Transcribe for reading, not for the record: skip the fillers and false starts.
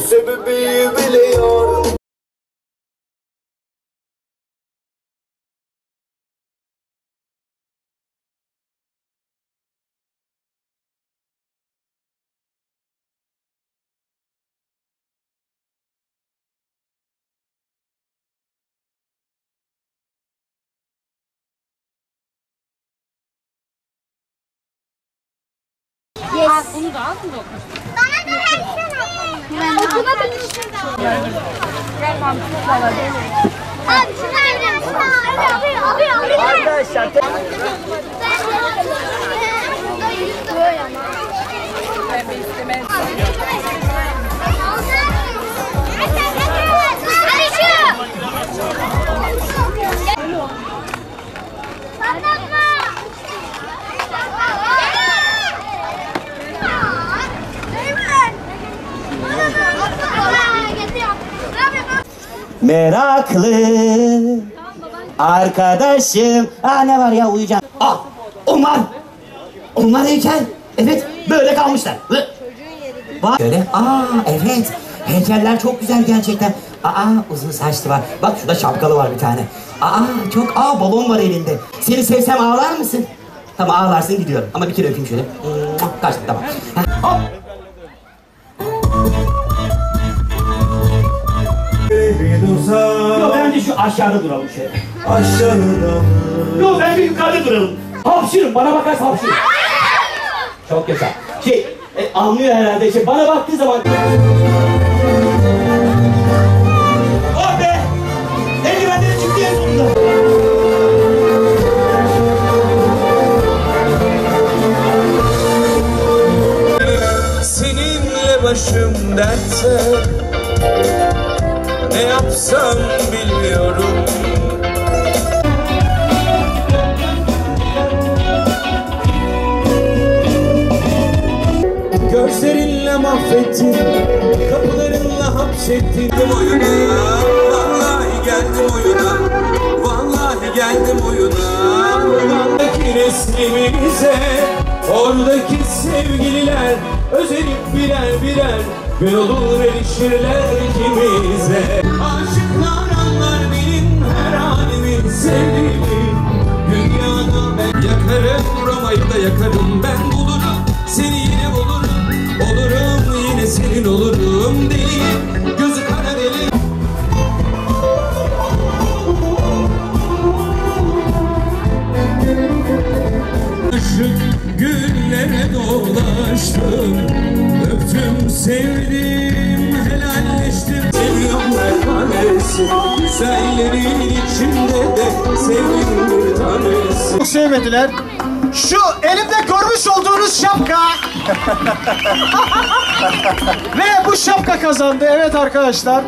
sebebi biliyor. Yes. Bunu da aldın mı? Bana da versene. Okunabilirsin. Gel mantıklı alalım. Abi şunu alayım. Arkadaşlar. Ben bir istemez. Hadi şu. Meraklı arkadaşım. Ne var ya, uyuyacağım. Onlar. Onlar heykel. Evet, böyle kalmışlar. Şöyle. Evet. Heykeller çok güzel gerçekten. Uzun saçlı var. Bak şurada şapkalı var bir tane. Çok. Balon var elinde. Seni sevsem ağlar mısın? Tamam, ağlarsın, gidiyorum. Ama bir kere öpeyim şöyle. Kaçtı, tamam. Hop. Yok, bence şu aşağıda duralım şöyle. Aşağıda. Yok, bence yukarıda duralım. Hapşırın, bana bakarsa hapşırın. Çok yaşa. Anlıyor herhalde. Bana baktığı zaman... Oh be! Eldivenleri çıktı en sonunda. Seninle başım dertte, ne yapsam bilmiyorum. Gözlerinle mahvettin, kapılarınla hapsettin. Oyuna, vallahi geldim oyuna, vallahi geldim oyuna. Oradaki resmimize, oradaki sevgililer özenip birer birer gün olur erişirler ikimize. Aşıklar anlar benim her halimi, sevdiğimi. Dünyada ben yakarım, Roma'yı da yakarım. Ben bulurum, seni yine bulurum. Olurum, yine senin olurum. Deli, gözü kara deli. Aşık güllere dolaştım, öptüm, sevdim, helalleştim. Seviyorum her tanesi, güzellerin içinde de sevdim bir tanesi. Çok sevmediler. Şu elimde görmüş olduğunuz şapka. Ve bu şapka kazandı. Evet arkadaşlar.